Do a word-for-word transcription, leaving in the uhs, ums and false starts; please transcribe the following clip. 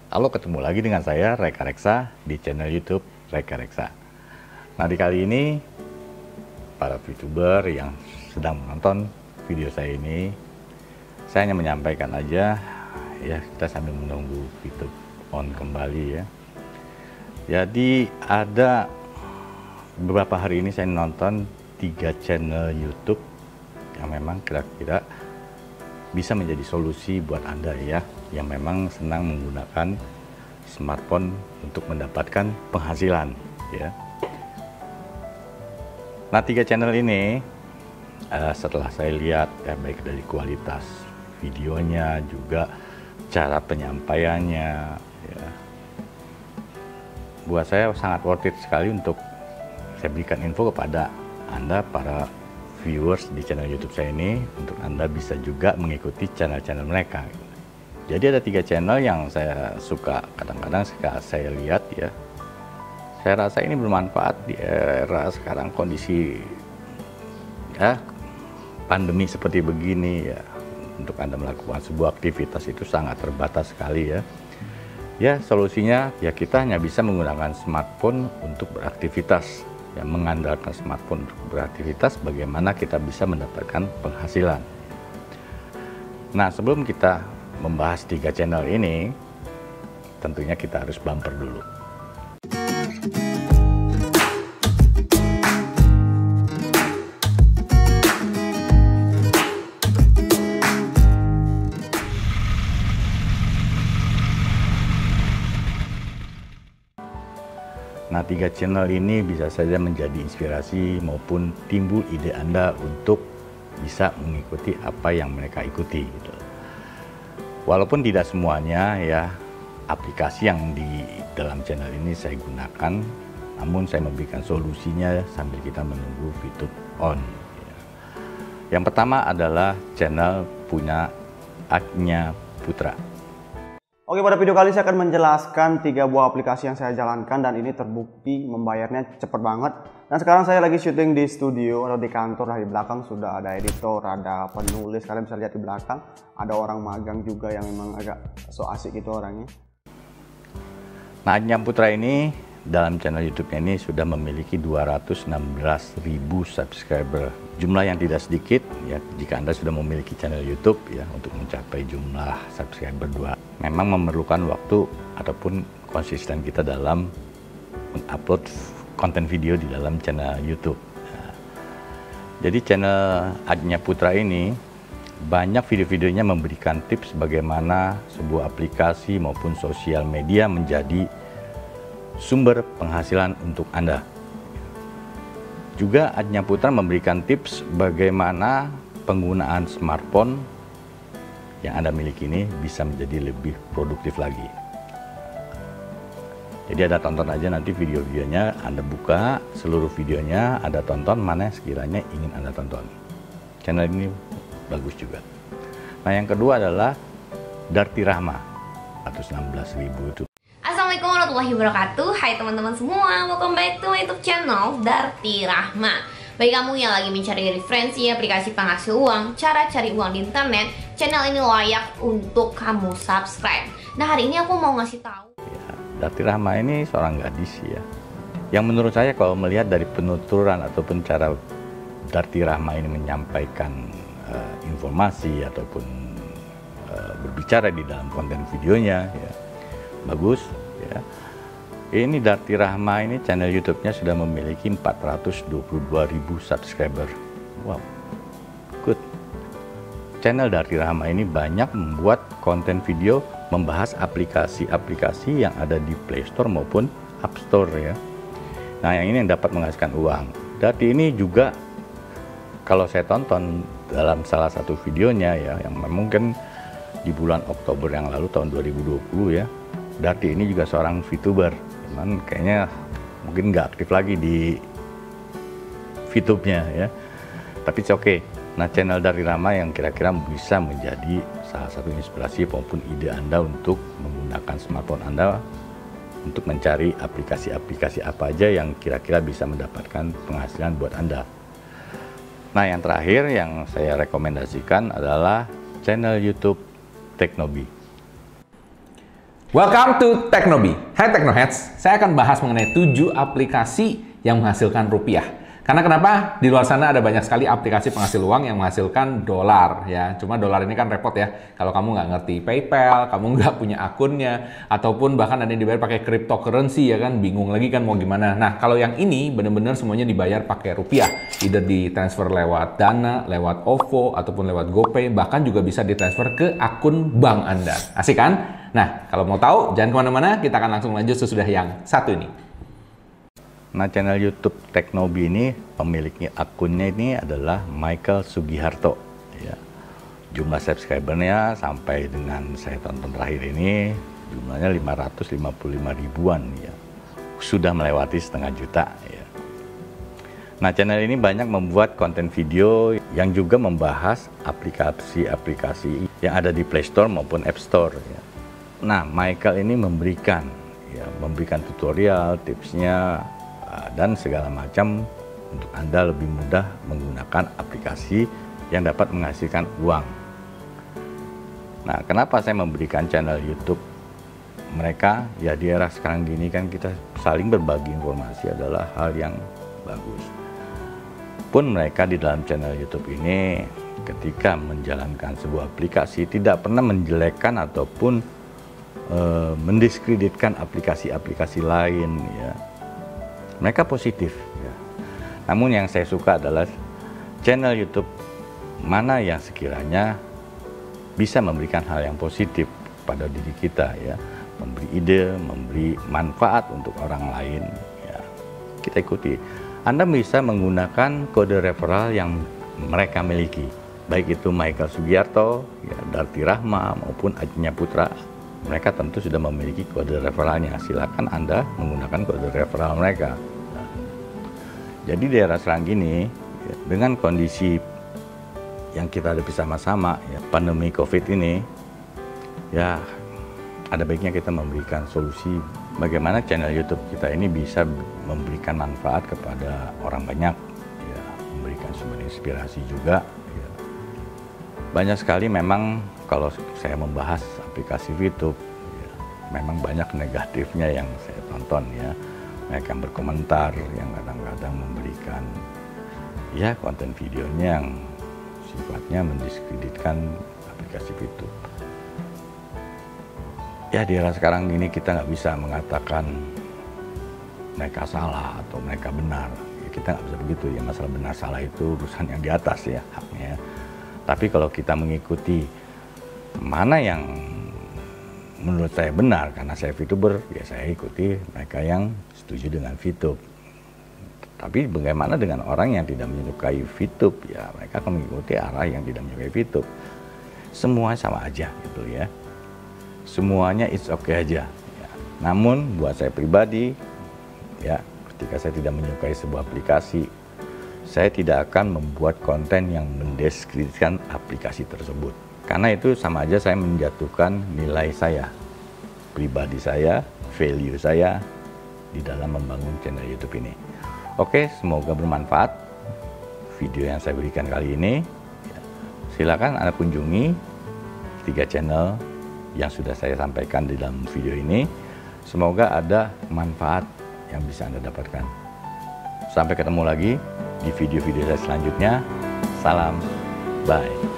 Halo, ketemu lagi dengan saya Reka Reksa di channel YouTube Reka Reksa. Nah, di kali ini para VTuber yang sedang menonton video saya ini, saya hanya menyampaikan aja ya, kita sambil menunggu VTube on kembali ya. Jadi ada beberapa hari ini saya nonton tiga channel YouTube yang memang kira-kira bisa menjadi solusi buat Anda ya, yang memang senang menggunakan smartphone untuk mendapatkan penghasilan ya. Nah, tiga channel ini uh, setelah saya lihat ya, baik dari kualitas videonya juga cara penyampaiannya ya, buat saya sangat worth it sekali untuk saya berikan info kepada Anda para viewers di channel YouTube saya ini, untuk Anda bisa juga mengikuti channel-channel mereka. Jadi ada tiga channel yang saya suka, kadang-kadang saya lihat ya. Saya rasa ini bermanfaat di era sekarang, kondisi ya pandemi seperti begini ya. Untuk Anda melakukan sebuah aktivitas itu sangat terbatas sekali ya. Ya, solusinya ya kita hanya bisa menggunakan smartphone untuk beraktivitas. Ya, mengandalkan smartphone untuk beraktivitas, bagaimana kita bisa mendapatkan penghasilan. Nah, sebelum kita membahas tiga channel ini, tentunya kita harus bumper dulu. Nah, tiga channel ini bisa saja menjadi inspirasi maupun timbul ide Anda untuk bisa mengikuti apa yang mereka ikuti gitu. Walaupun tidak semuanya ya aplikasi yang di dalam channel ini saya gunakan, namun saya memberikan solusinya sambil kita menunggu VTube on ya. Yang pertama adalah channel punya Ajnya Putra. Oke, pada video kali saya akan menjelaskan tiga buah aplikasi yang saya jalankan dan ini terbukti membayarnya cepet banget. Dan sekarang saya lagi syuting di studio atau di kantor. Nah, di belakang sudah ada editor, ada penulis, kalian bisa lihat di belakang. Ada orang magang juga yang memang agak so asik gitu orangnya. Nah, Ajnya Putra ini dalam channel YouTube-nya ini sudah memiliki dua ratus enam belas ribu subscriber. Jumlah yang tidak sedikit ya jika Anda sudah memiliki channel YouTube ya, untuk mencapai jumlah subscriber dua. Memang memerlukan waktu ataupun konsisten kita dalam mengupload konten video di dalam channel YouTube. Nah, jadi channel Ajnya Putra ini banyak video-videonya memberikan tips bagaimana sebuah aplikasi maupun sosial media menjadi sumber penghasilan untuk Anda. Juga Ajnya Putra memberikan tips bagaimana penggunaan smartphone yang Anda miliki ini bisa menjadi lebih produktif lagi. Jadi ada tonton aja nanti video-videonya, Anda buka seluruh videonya, Anda tonton mana sekiranya ingin Anda tonton. Channel ini bagus juga. Nah, yang kedua adalah Darti Rahma, empat ratus enam belas ribu itu. Assalamualaikum warahmatullahi wabarakatuh. Hai teman-teman semua, welcome back to my YouTube channel Darti Rahma. Bagi kamu yang lagi mencari referensi aplikasi penghasil uang, cara cari uang di internet, channel ini layak untuk kamu subscribe. Nah, hari ini aku mau ngasih tahu. Ya, Darti Rahma ini seorang gadis ya, yang menurut saya kalau melihat dari penuturan ataupun cara Darti Rahma ini menyampaikan uh, informasi ataupun uh, berbicara di dalam konten videonya ya, bagus ya. Ini Darti Rahma ini channel YouTube-nya sudah memiliki empat ratus dua puluh dua ribu subscriber. Wow, good. Channel Darti Rahma ini banyak membuat konten video membahas aplikasi-aplikasi yang ada di Play Store maupun App Store ya. Nah, yang ini yang dapat menghasilkan uang. Darti ini juga kalau saya tonton dalam salah satu videonya ya, yang mungkin di bulan Oktober yang lalu tahun dua ribu dua puluh ya, Darti ini juga seorang VTuber, cuman kayaknya mungkin nggak aktif lagi di VTube-nya ya. Tapi oke. Okay. Nah, channel Darti Rahma yang kira-kira bisa menjadi salah satu inspirasi maupun ide Anda untuk menggunakan smartphone Anda untuk mencari aplikasi-aplikasi apa aja yang kira-kira bisa mendapatkan penghasilan buat Anda. Nah, yang terakhir yang saya rekomendasikan adalah channel YouTube Teknobi. Welcome to Teknobi. Hai Teknoheads, saya akan bahas mengenai tujuh aplikasi yang menghasilkan rupiah. Karena kenapa? Di luar sana ada banyak sekali aplikasi penghasil uang yang menghasilkan dolar ya. Cuma dolar ini kan repot ya. Kalau kamu nggak ngerti PayPal, kamu nggak punya akunnya, ataupun bahkan ada yang dibayar pakai cryptocurrency ya kan, bingung lagi kan mau gimana. Nah kalau yang ini benar-benar semuanya dibayar pakai rupiah. Either ditransfer lewat Dana, lewat O V O, ataupun lewat GoPay, bahkan juga bisa ditransfer ke akun bank Anda. Asik kan? Nah kalau mau tahu jangan kemana-mana, kita akan langsung lanjut sesudah yang satu ini. Nah, channel YouTube Teknobi ini, pemiliknya akunnya ini adalah Michael Sugiharto. Ya. Jumlah subscribernya sampai dengan saya tonton terakhir ini, jumlahnya lima ratus lima puluh lima ribuan. Ya. Sudah melewati setengah juta. Ya. Nah, channel ini banyak membuat konten video yang juga membahas aplikasi-aplikasi yang ada di Play Store maupun App Store. Ya. Nah, Michael ini memberikan, ya, memberikan tutorial, tipsnya, dan segala macam untuk Anda lebih mudah menggunakan aplikasi yang dapat menghasilkan uang. Nah, kenapa saya memberikan channel YouTube mereka? Ya, di era sekarang gini kan kita saling berbagi informasi adalah hal yang bagus. Pun mereka di dalam channel YouTube ini ketika menjalankan sebuah aplikasi tidak pernah menjelekkan ataupun e, mendiskreditkan aplikasi-aplikasi lain ya. Mereka positif ya. Namun yang saya suka adalah channel YouTube mana yang sekiranya bisa memberikan hal yang positif pada diri kita ya, memberi ide, memberi manfaat untuk orang lain ya. Kita ikuti. Anda bisa menggunakan kode referral yang mereka miliki, baik itu Michael Sugiharto, ya, Darti Rahma maupun Ajnya Putra. Mereka tentu sudah memiliki kode referralnya. Silakan Anda menggunakan kode referral mereka. Nah, jadi di era sekarang ini, ya, dengan kondisi yang kita hadapi sama-sama, ya, pandemi COVID ini, ya ada baiknya kita memberikan solusi bagaimana channel YouTube kita ini bisa memberikan manfaat kepada orang banyak, ya, memberikan sumber inspirasi juga. Ya. Banyak sekali memang kalau saya membahas aplikasi YouTube, ya, memang banyak negatifnya yang saya tonton ya. Mereka yang berkomentar, yang kadang-kadang memberikan ya konten videonya yang sifatnya mendiskreditkan aplikasi YouTube. Ya di era sekarang ini kita nggak bisa mengatakan mereka salah atau mereka benar. Ya, kita nggak bisa begitu ya, masalah benar salah itu urusan yang di atas ya haknya. Tapi kalau kita mengikuti mana yang menurut saya benar, karena saya VTuber, ya saya ikuti mereka yang setuju dengan VTube. Tapi bagaimana dengan orang yang tidak menyukai VTube? Ya mereka akan mengikuti arah yang tidak menyukai VTube. Semua sama aja gitu ya. Semuanya it's okay aja. Ya. Namun buat saya pribadi, ya ketika saya tidak menyukai sebuah aplikasi, saya tidak akan membuat konten yang mendeskripsikan aplikasi tersebut. Karena itu sama aja saya menjatuhkan nilai saya, pribadi saya, value saya di dalam membangun channel YouTube ini. Oke, semoga bermanfaat video yang saya berikan kali ini. Silakan Anda kunjungi tiga channel yang sudah saya sampaikan di dalam video ini. Semoga ada manfaat yang bisa Anda dapatkan. Sampai ketemu lagi di video-video saya selanjutnya. Salam, bye.